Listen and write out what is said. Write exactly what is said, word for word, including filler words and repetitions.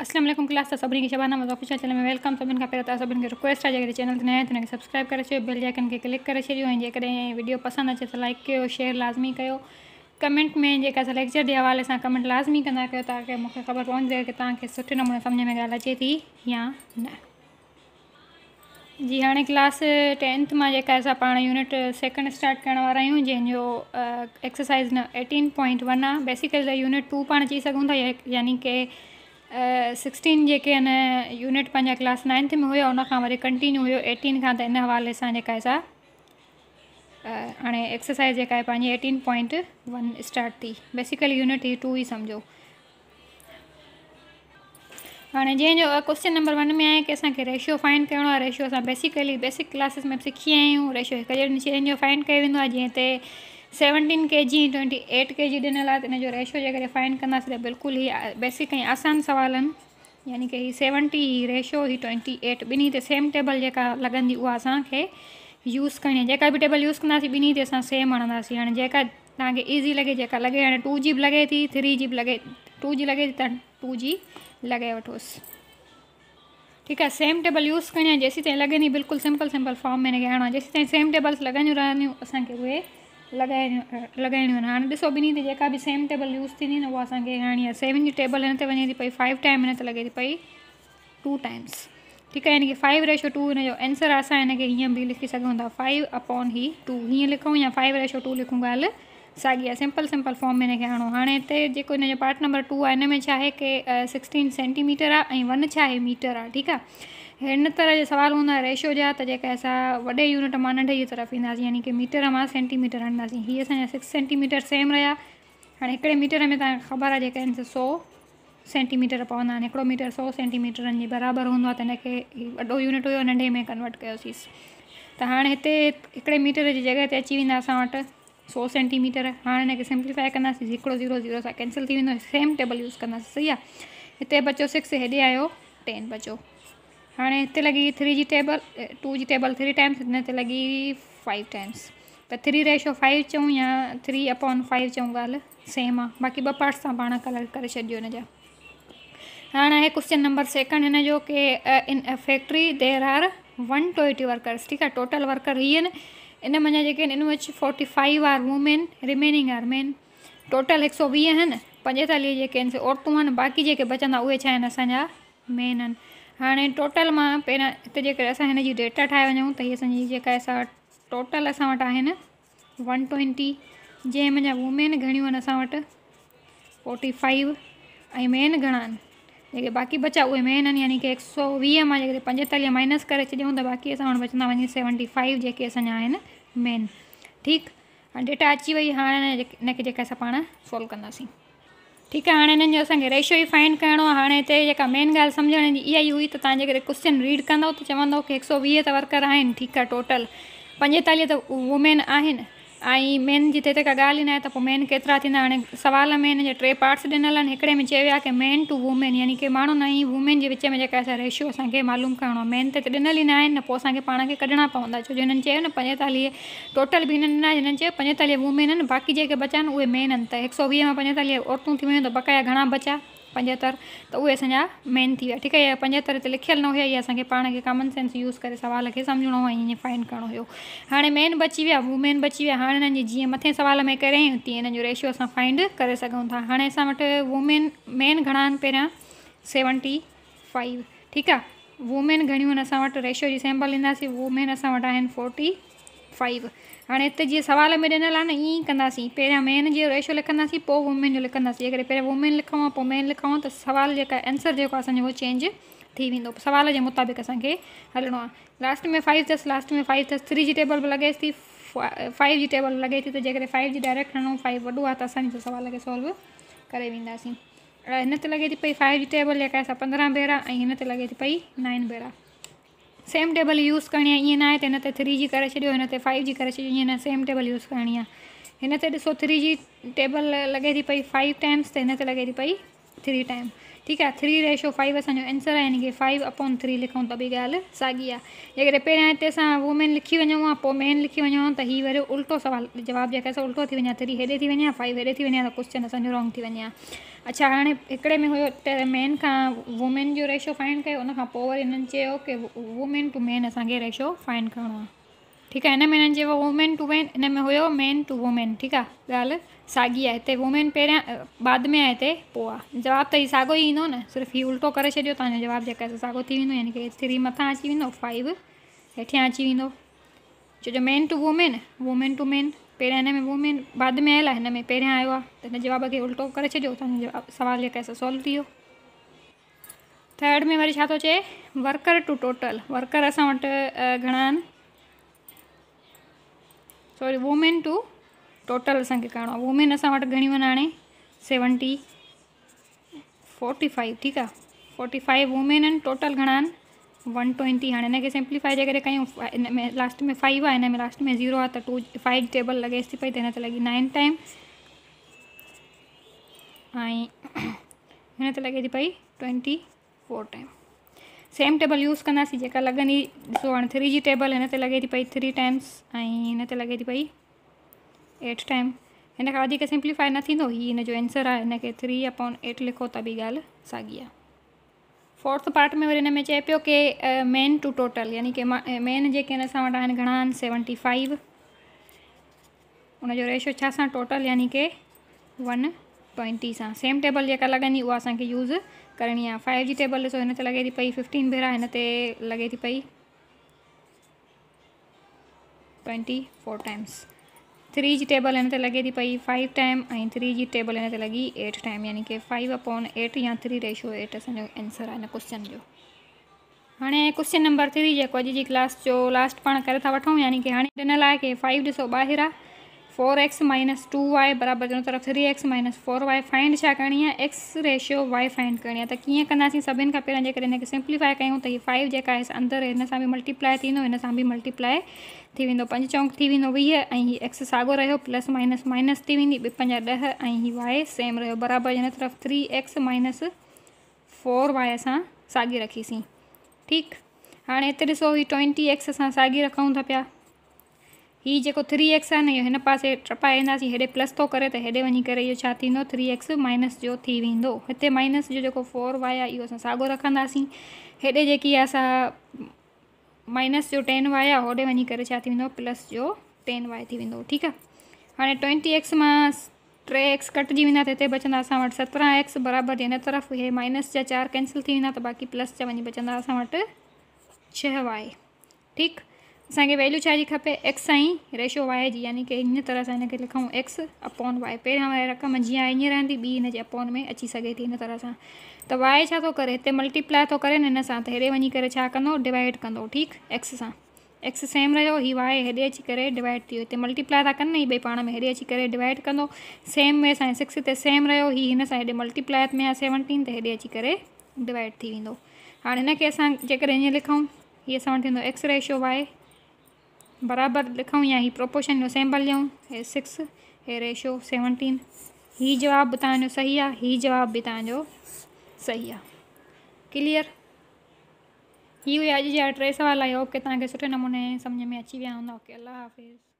अस्सलाम वालेकुम क्लास तो सभी के शबाना मज़ा ऑफिशियल चैनल में वेलकम। सभी का पहिरियों सभी के रिक्वेस्ट है जैसे चैनल ते नया तो सब्सक्राइब करे छो, बेल आइकन के क्लिक करे छो। जेकॾहिं वीडियो पसंद अचे तो लाइक कयो, शेयर लाजमी कयो, कमेंट में जेका लेक्चर के हवाले से कमेंट लाजमी कंदा कयो ताकि मुझे खबर पहुंच जाए कि तव्हांखे सुठे नमूने समझ में गाल अचे थी या न। जी हाँ, क्लास टेंथ में जेका असां पाण यूनिट सेकंड स्टार्ट करण वारा आहियूं जंहिंजो एक्सरसाइज न एटीन पॉइंट वन आहे। बेसिकली यूनिट टू पाण चई सघूं था, यानी कि सिक्सटीन जेके न यूनिट पंहिंजा क्लास नाइन्थ में हुयो उन खां वरी कंटिन्यू हुयो एटीन खां। त इन हवाले सां जेका असां हाणे एक्सरसाइज जेका आहे पंहिंजी एटीन पॉइंट वन स्टार्ट थी। बेसिकली यूनिट ही टू ही सम्झो। हाँ जैसे क्वेश्चन नंबर वन में है कि असांखे रेशियो फाइंड करणो आहे। रेशियो असां बेसिकली बेसिक क्लासिस में सिखी आहियूं। रेशियो हिकु जहिड़े शयुनि जो फाइंड कयो वेंदो आहे। जीअं ते सेवनटीन के जी ट्वेंटी एट के जी ॾिनल आहे, त इन जो रेशियो जेकॾहिं फाइंड कंदासीं त बिल्कुलु ई बेसिक ऐं आसान सवाल आहिनि। यानी कि ही सेवनटी ही रेशियो ही ट्वेंटी एट ॿिन्ही ते सेम टेबल जेका लॻंदी उहा असांखे यूज़ करणी आहे। जेका बि टेबल यूज़ कंदासीं ॿिन्ही ते असां सेम हणंदासीं। हाणे जेका तव्हांखे ईज़ी लॻे, जेका लॻे, हाणे टू जी बि लॻे थी, थ्री जी बि लॻे, टू जी लॻे थी त टू जी लॻाए वठोसि। ठीकु आहे, सेम टेबल यूज़ करणी आहे। जेसीं ताईं लॻे नी बिल्कुलु सिंपल सिंपल फॉर्म में हिनखे हणो आहे। जेसीं ताईं सेम टेबल्स लॻंदियूं रहंदियूं असांखे उहे लॻाइणियूं लॻाइणियूं आहिनि। हाणे ॾिसो ॿिन्ही ते जेका बि सेम टेबल यूज़ थींदी न उहा असांखे हणणी आहे। सेवन जी टेबल हिन ते वञे थी पई फाइव टाइम, हिन ते लॻे थी पई टू टाइम्स। ठीकु आहे, यानी कि फाइव रेशो टू हिन जो आंसर आहे। असां हिनखे हीअं बि लिखी सघूं था, फाइव अपॉन ही टू हीअं लिखूं या फाइव रेशो टू लिखूं, ॻाल्हि साॻी आहे। सिंपल सिंपल फॉर्म में हिनखे हणो। हाणे हिते जेको हिन जो पार्ट नंबर टू आहे हिन में छा आहे कि सिक्सटीन सेंटीमीटर आहे ऐं वन छा आहे मीटर आहे। ठीकु आहे, हिन तरह जो सवाल हूंदा रेशियो जा त जेका असां वॾे यूनिट मां नंढे जी तरफ़ ईंदासीं, यानी कि मीटर मां सेंटीमीटर हणंदासीं। हीअ असांजा सिक्स सेंटीमीटर सेम रहिया। हाणे हिकिड़े मीटर में तव्हांखे ख़बर आहे जेका आहिनि सौ सेंटीमीटर पवंदा आहिनि। हिकिड़ो मीटर सौ सेंटीमीटरनि जे बराबरि हूंदो आहे, त हिनखे वॾो यूनिट हुयो नंढे में कन्वर्ट कयोसींसि। त हाणे हिते हिकिड़े मीटर जी जॻह ते अची वेंदा असां वटि सौ सेंटीमीटर। हाणे हिनखे सिंप्लीफाई कंदासीं, हिकिड़ो ज़ीरो ज़ीरो सां कैंसिल थी वेंदो, सेम टेबल यूज़ कंदासीं। सही आहे, हिते बचो सिक्स, हेॾे आयो टेन बचो। हाणे हिते लॻी थ्री जी टेबल, टू जी टेबल थ्री टाइम्स, हिन ते लॻी फाइव टाइम्स। त थ्री रेशो फाइव चऊं या थ्री अपॉन फाइव चऊं, ॻाल्हि सेम आहे। बाक़ी ॿ पार्ट्स तव्हां पाण कलर करे छॾियो हिन जा। हाणे आहे क्वेश्चन नंबर सेकंड हिन जो कि in a factory there are one twenty workers. ठीकु आहे, टोटल वर्कर हीअ आहिनि। इन मञा जेके आहिनि in which forty five are women, remaining are men. Total हिकु सौ वीह आहिनि, पंजेतालीह जेके आहिनि से औरतूं आहिनि, बाक़ी जेके बचंदा उहे छा आहिनि असांजा मेन आहिनि। हाणे टोटल मां पहिरियां हिते जेकर असां हिन जी डेटा ठाहे वञूं त हीअ असांजी जेका असां टोटल असां वटि आहिनि वन ट्वेंटी, जंहिं मुंहिंजा वूमेन घणियूं आहिनि असां वटि फोर्टी फाइव ऐं मेन घणा आहिनि जेके बाक़ी बचा उहे मेन आहिनि। यानी कि हिकु सौ वीह मां जेके पंजेतालीह माइनस करे छॾियूं त बाक़ी असां वटि बचंदा वञी सेवनटी फाइव जेके असांजा आहिनि मेन। ठीकु, हाणे डेटा अची वई। हाणे हिनखे जेका असां पाण सोल्व कंदासीं। ठीकु आहे, हाणे हिननि जो असांखे रेशियो ई फाइंड करिणो आहे। हाणे हिते जेका मेन ॻाल्हि सम्झण जी इहा ई हुई त तव्हां जेकॾहिं क्वेश्चन रीड कंदव त चवंदव कि हिकु सौ वीह त वर्कर आहिनि। ठीकु आहे, टोटल पंजेतालीह त वूमेन आहिनि ऐं मेन जी त हिते का ॻाल्हि ई न आहे त पोइ मेन केतिरा थींदा। हाणे सवाल में हिन जे टे पार्ट्स ॾिनल आहिनि। हिकिड़े में चयो आहे कि मेन टू वूमेन, यानी कि माण्हू न ई वूमेन जे विच में जेका असां रेशियो असांखे मालूम करिणो आहे। मेन त ॾिनल ई न आहिनि न, पोइ असांखे पाण खे कढणा पवंदा। छो जो हिननि चयो न पंजेतालीह टोटल बि हिननि न, हिननि चयो पंजेतालीह वूमेन आहिनि, बाक़ी जेके बचा आहिनि उहे मेन आहिनि। त हिकु सौ वीह में पंजेतालीह औरतूं थी वियूं त बक़ाया घणा बचा पंजहतरि, त उहे असांजा मेन थी विया। ठीकु आहे, पंजहतरि हिते लिखियलु न हुया, इहा असांखे पाण खे कॉमन सेंस यूज़ करे सवाल खे सम्झणो ऐं ईअं फाइंड करिणो हुयो। हाणे मेन बची विया, वूमेन बची विया। हाणे हिननि जी जीअं मथे सवाल में करियईं तीअं हिननि जो रेशियो असां फाइंड करे सघूं था। हाणे असां वटि वूमेन मेन घणा आहिनि पहिरियां सेवनटी फाइव। ठीकु आहे, वूमेन घणियूं आहिनि असां वटि रेशियो जी सैम्पल ईंदासीं, वूमेन असां वटि आहिनि फोर्टी फाइव। हाणे हिते जीअं सवाल में ॾिनल आहे न ईअं ई कंदासीं, पहिरियां मेन जो रेशियो लिखंदासीं पोइ वूमेन जो लिखंदासीं। जेकॾहिं पहिरियों वूमेन लिखूं आहे पोइ मेन लिखूं त सवाल जेका आंसर जेको आहे असांजो उहो चेंज थी वेंदो। सवाल जे मुताबिक़ असांखे हलणो आहे। लास्ट में फाइव अथसि, लास्ट में फाइव अथसि, थ्री जी टेबल बि लॻेसि थी, फाइव जी टेबल लॻे थी। त जेकॾहिं फाइव जी डायरेक्ट हणूं, फाइव वॾो आहे त असां हिन सवाल खे सॉल्व करे वेंदासीं। हिन ते लॻे थी पई फाइव जी टेबल जेका असां पंद्रहं भेरा ऐं हिन ते लॻे थी पई नाइन भेरा। सेम टेबल यूज़ करणी आहे, ईअं न आहे त हिन ते थ्री जी करे छॾियो, हिन ते फाइव जी करे छॾियो, ईअं न, सेम टेबल यूज़ करणी आहे। हिन ते ॾिसो थ्री जी टेबल लॻे थी पई फाइव टाइम्स, त हिन ते लॻे थी पई थ्री टाइम। ठीकु आहे। थ्री रेशो फाइव असांजो आंसर आहे, यानी कि फाइव अपॉन थ्री लिखूं त बि ॻाल्हि साॻी आहे। जेकॾहिं पहिरियां हिते असां वूमेन लिखी वञूं आहे, पोइ मेन लिखी वञूं त हीअ वरी उल्टो सवाल जवाबु जेका असां उल्टो थी वञे, थ्री हेॾे थी वञे, फाइव हेॾे थी वञे, त क्वेश्चन असांजो रॉन्ग थी वञे। अच्छा, हाणे हिकिड़े में हुयो त मेन खां वूमेन जो रेशो फाइंड कयो, उनखां पोइ वरी हिननि चयो की वूमेन टू मेन असांखे रेशो फाइंड करिणो आहे। ठीकु आहे, हिन में हिननि चयो वूमेन टू मेन, हिन में हुयो मेन टू वूमेन। ठीकु आहे, ॻाल्हि साॻी आहे। हिते वूमेन पहिरियां बाद में आहे, हिते पोइ आहे। जवाबु त हीउ साॻियो ई ईंदो न, सिर्फ़ु हीउ उल्टो करे छॾियो, तव्हांजो जवाबु जेका आहे साॻियो थी वेंदो, यानी कि थ्री मथां अची वेंदो, फाइव हेठियां अची वेंदो। छो जो men to women, women to men, पहिरियां हिन में वूमेन बाद में आयल आहे, हिन में पहिरियां आयो आहे, त हिन जवाब खे उल्टो करे छॾियो, तव्हांजो जवाबु सवाल जेका आहे सॉल्व थी वियो। थर्ड में वरी छा थो चए, वर्कर टू टोटल। वर्कर असां वटि घणा आहिनि, सॉरी वूमेन टू टोटल असांखे करिणो आहे। वूमेन असां वटि घणियूं आहिनि हाणे, सेवनटी फोर्टी फाइव। ठीकु आहे, फोर्टी फाइव वूमेन आहिनि, टोटल घणा आहिनि वन ट्वेंटी। हाणे हिनखे सिंप्लीफाई जे करे कयूं, हिन में लास्ट में फाइव आहे, हिन में लास्ट में ज़ीरो आहे, त टू फाइव टेबल लॻेसि थी पई, त हिन ते लॻी नाइन टाइम, ऐं हिन ते लॻे थी पई twenty four time. Same table use कंदासीं जेका लॻंदी। ॾिसो हाणे थ्री जी टेबल हिन ते लॻे थी पई थ्री टाइम्स, ऐं हिन ते लॻे थी पई एट टाइम। हिन खां वधीक सिंप्लीफाई न थींदो, हीअ हिन जो आंसर आहे। हिन खे थ्री अपॉन एट लिखो त बि ॻाल्हि साॻी आहे। फोर्थ पार्ट में वरी हिन में चए पियो कि मेन टू टोटल, यानी कि मेन जेके आहिनि असां वटि आहिनि घणा आहिनि, सेवनटी फाइव। उनजो रेशो छा सां, टोटल, यानी कि वन ट्वेंटी सां। सेम टेबल जेका लॻंदी उहा असांखे यूज़ करणी आहे। फाइव जी टेबल ॾिसो, हिन ते लॻे थी पई फिफ्टीन भेरा, हिन ते लॻे थी पई ट्वेंटी फोर टाइम्स। थ्री जी टेबल हिन ते लॻे थी पई फाइव टाइम, ऐं थ्री जी टेबल हिन ते लॻी एट टाइम, यानी कि फाइव अपॉन एट या थ्री रेशो एट असांजो आंसर आहे हिन क्वेश्चन जो। हाणे क्वेश्चन नंबर थ्री जेको अॼु जी क्लास जो लास्ट पाण करे था वठूं, यानी कि हाणे ॾिनल आहे कि फाइव ॾिसो ॿाहिरि आहे, four x minus two y बराबरि दोनों तरफ़ three x minus four y. Find छा करणी आहे, एक्स रेशियो वाई फाइंड करणी आहे। त कीअं कंदासीं, सभिनि खां पहिरियों जेकॾहिं हिनखे सिंप्लीफाई कयूं त हीअ फाइव जेका आहे अंदरि हिन सां बि मल्टीप्लाई थींदो, हिन सां बि मल्टीप्लाई थी वेंदो, पंज चौंक थी वेंदो वीह, ऐं हीअ एक्स साॻियो रहियो, प्लस माइनस माइनस थी वेंदी, ॿ पंजा ॾह, ऐं हीअ वाई सेम रहियो बराबरि। हिन तरफ़ three x minus four y असां साॻी रखीसीं। ठीकु, हाणे हिते ॾिसो हीअ ट्वेंटी एक्स असां साॻी रखूं था पिया। हीअ जेको थ्री एक्स आहे न, इहो हिन पासे टपाए वेंदासीं, हेॾे प्लस थो करे, त हेॾे वञी करे इहो छा थींदो, थ्री एक्स माइनस जो थी वेंदो। हिते माइनस जो जेको फोर वाई आहे इहो असां साॻियो रखंदासीं। हेॾे जेकी आहे असां माइनस जो टेन वाई आहे, होॾे वञी करे छा थी वेंदो, प्लस जो टेन वाई थी वेंदो। ठीकु आहे, हाणे ट्वेंटी एक्स मां टे एक्स कटिजी वेंदा, त हिते बचंदा असां वटि सत्रहं एक्स बराबरि। हिन तरफ़ इहे माइनस जा चारि कैंसिल थी वेंदा, त बाक़ी प्लस जा वञी बचंदा असां वटि छह वाई। ठीकु, असांखे वैल्यू छा जी खपे, एक्स ऐं रेशो वाई जी, यानी कि इन तरह सां हिनखे लिखूं एक्स अपॉन वाई। पहिरियां वारी रक़म जीअं आहे ईअं रहंदी, ॿी हिन जे अपॉन में अची सघे थी हिन तरह सां। त वाई छा थो करे, हिते मल्टीप्लाई थो करे न हिन सां, त हेॾे वञी करे छा कंदो, डिवाइड कंदो। ठीकु, एक्स सां एक्स सेम रहियो, हीअ वाई हेॾे अची करे डिवाइड थी वियो। हिते मल्टीप्लाई था कनि न हीअ ॿई पाण में, हेॾे अची करे डिवाइड कंदो। सेम वे सां सिक्स हिते सेम रहियो, हीअ हिन सां हेॾे मल्टीप्लाई में आहे सेवनटीन, त हेॾे अची करे डिवाइड थी वेंदो। हाणे हिनखे असां जेकॾहिं हीअं लिखूं, हीअ असां वटि थींदो एक्स रेशो वाई बराबरि लिखूं, या ही प्रोपोर्शन जो सिंबल ॾियूं, हे सिक्स, हे रेशो सेवनटीन। हीअ जवाबु बि तव्हांजो सही आहे, हीअ जवाबु बि तव्हांजो सही आहे। क्लियर, ही हुया अॼु जा टे सवाल। आई होप कि तव्हांखे सुठे नमूने सम्झ में अची विया हूंदा। ओके, अल्लाह हाफ़िज़।